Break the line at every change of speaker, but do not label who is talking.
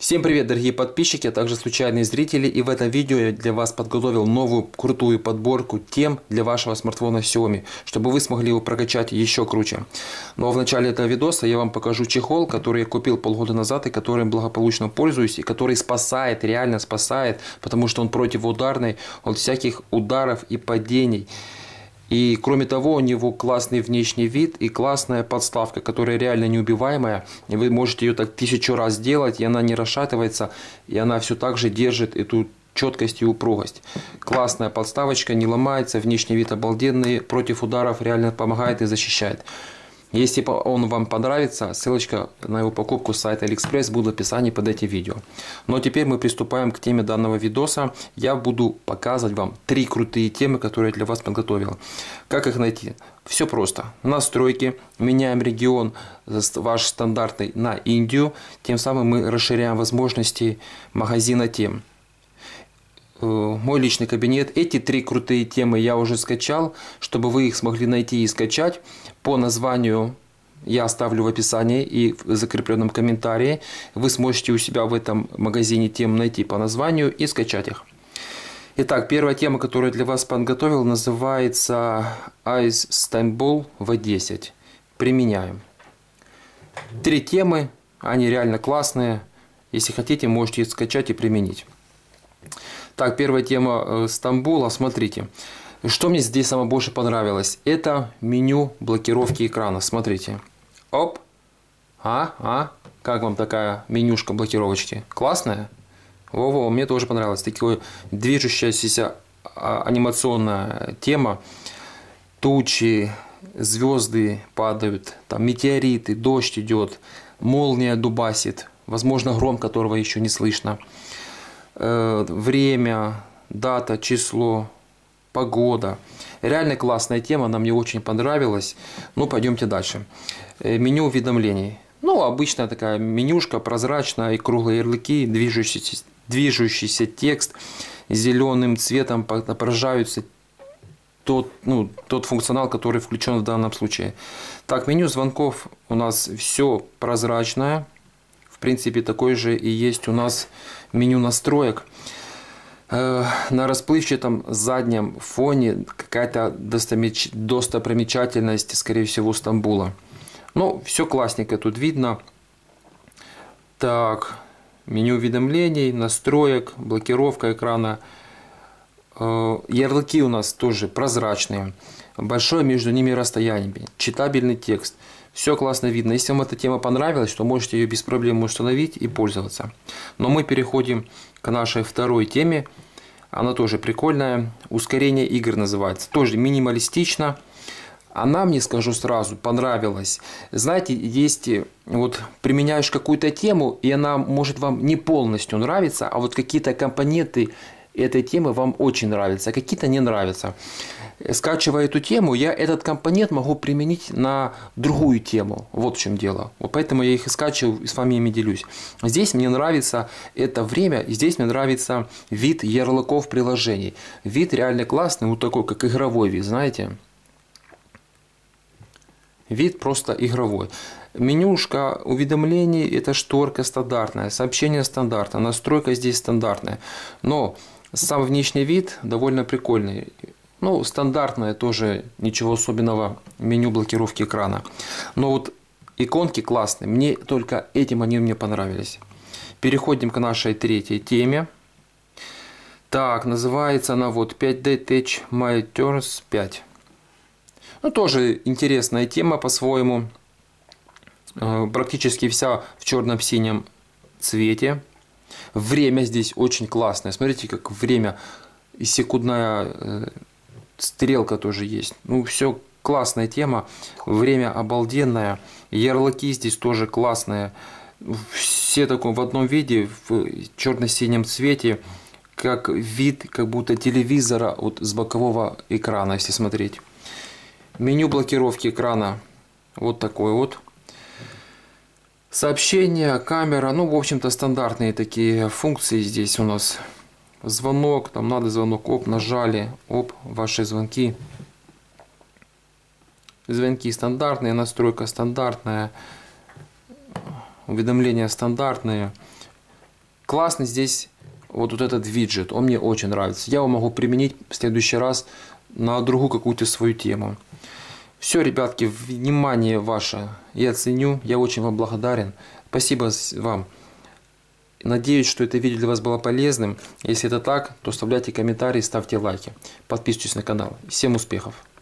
Всем привет, дорогие подписчики, а также случайные зрители, и в этом видео я для вас подготовил новую крутую подборку тем для вашего смартфона Xiaomi, чтобы вы смогли его прокачать еще круче. Но в начале этого видоса я вам покажу чехол, который я купил полгода назад и которым благополучно пользуюсь, и который спасает, реально спасает, потому что он противоударный от всяких ударов и падений. И кроме того, у него классный внешний вид и классная подставка, которая реально неубиваемая. И вы можете ее так 1000 раз делать, и она не расшатывается, и она все так же держит эту четкость и упругость. Классная подставочка, не ломается, внешний вид обалденный, против ударов реально помогает и защищает. Если он вам понравится, ссылочка на его покупку с сайта AliExpress будет в описании под этим видео. Но теперь мы приступаем к теме данного видоса. Я буду показывать вам 3 крутые темы, которые я для вас подготовил. Как их найти? Все просто. Настройки, меняем регион ваш стандартный на Индию. Тем самым мы расширяем возможности магазина тем. Мой личный кабинет. Эти 3 крутые темы я уже скачал. Чтобы вы их смогли найти и скачать, по названию я оставлю в описании и в закрепленном комментарии. Вы сможете у себя в этом магазине тем найти по названию и скачать их. Итак, первая тема, которую я для вас подготовил, называется Ice Stambul V10. Применяем. 3 темы, они реально классные. Если хотите, можете их скачать и применить. Так, первая тема Стамбула. Смотрите, что мне здесь самое больше понравилось. Это меню блокировки экрана. Смотрите. Оп. Как вам такая менюшка блокировочки? Классная? Во-во, мне тоже понравилось. Такое движущаяся анимационная тема. Тучи, звезды падают, там метеориты, дождь идет, молния дубасит. Возможно, гром, которого еще не слышно. Время, дата, число, погода. Реально классная тема, она мне очень понравилась. Ну, пойдемте дальше. Меню уведомлений. Ну, обычная такая менюшка, прозрачная, и круглые ярлыки, движущийся текст, зеленым цветом отображаются тот функционал, который включен в данном случае. Так, меню звонков у нас все прозрачное. В принципе, такой же и есть у нас меню настроек. На расплывчатом заднем фоне какая-то достопримечательность, скорее всего, Стамбула. Ну, все классненько тут видно. Так, меню уведомлений, настроек, блокировка экрана. Ярлыки у нас тоже прозрачные. Большое между ними расстояние. Читабельный текст. Все классно видно. Если вам эта тема понравилась, то можете ее без проблем установить и пользоваться. Но мы переходим к нашей второй теме. Она тоже прикольная. Ускорение игр называется. Тоже минималистично. Она, мне скажу сразу, понравилась. Знаете, есть вот применяешь какую-то тему, и она может вам не полностью нравиться, а вот какие-то компоненты этой темы вам очень нравятся, а какие-то не нравятся. Скачивая эту тему, я этот компонент могу применить на другую тему. Вот в чем дело. Вот поэтому я их и скачиваю и с вами ими делюсь. Здесь мне нравится это время, и здесь мне нравится вид ярлыков приложений. Вид реально классный, вот такой, как игровой вид, знаете. Вид просто игровой. Менюшка уведомлений, это шторка стандартная, сообщение стандартное, настройка здесь стандартная. Но сам внешний вид довольно прикольный. Ну, стандартное тоже, ничего особенного, меню блокировки экрана. Но вот иконки классные, мне только этим они мне понравились. Переходим к нашей третьей теме. Так, называется она вот 5D Touch My Turns 5. Ну, тоже интересная тема по-своему. Практически вся в черно-синем цвете. Время здесь очень классное. Смотрите, как время и секундная стрелка тоже есть. Ну, все классная тема. Время обалденное. Ярлыки здесь тоже классные. Все таком в одном виде, в черно-синем цвете. Как вид, как будто телевизора вот с бокового экрана, если смотреть. Меню блокировки экрана вот такой вот. Сообщение, камера, ну, в общем-то, стандартные такие функции здесь у нас. Звонок, там надо звонок, оп, нажали, оп, ваши звонки. Звонки стандартные, настройка стандартная, уведомления стандартные. Классный здесь вот этот виджет, он мне очень нравится. Я его могу применить в следующий раз на другую какую-то свою тему. Все, ребятки, внимание ваше я ценю, я очень вам благодарен. Спасибо вам. Надеюсь, что это видео для вас было полезным. Если это так, то оставляйте комментарии, ставьте лайки. Подписывайтесь на канал. Всем успехов!